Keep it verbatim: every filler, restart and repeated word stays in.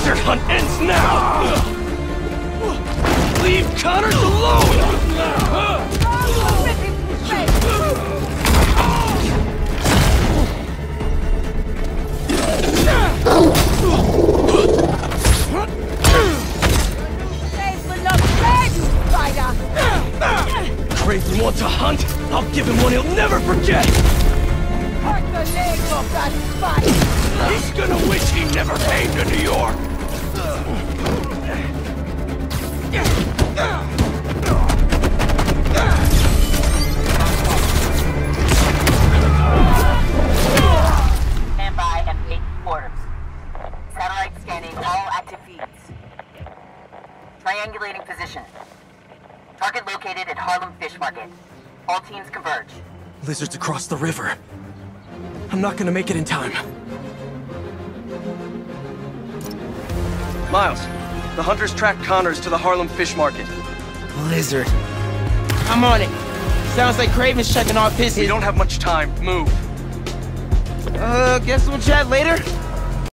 lizard hunt ends now! Leave Connors alone! Craven wants a hunt? I'll give him one he'll never forget! Hurt the leg of that spider! He's gonna wish he never came to New York! Stand by and take orders. Satellite scanning all active feeds. Triangulating position. Target located at Harlem Fish Market. All teams converge. Lizard's across the river. I'm not gonna make it in time. Miles, the hunters tracked Connors to the Harlem Fish Market. Lizard. I'm on it. Sounds like Craven's checking off his... We don't have much time. Move. Uh, guess we'll chat later?